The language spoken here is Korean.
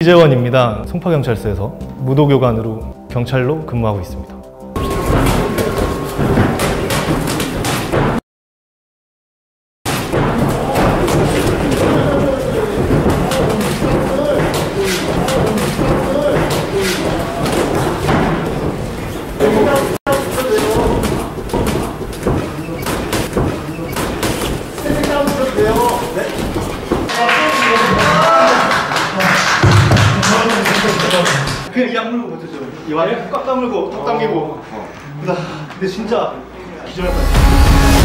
이재원입니다. 송파경찰서에서 무도교관으로 경찰로 근무하고 있습니다. 그냥 이 악물고 버텼죠. 이 완전 꽉 다물고 턱 당기고. 근데 진짜 기절할 것 같아요.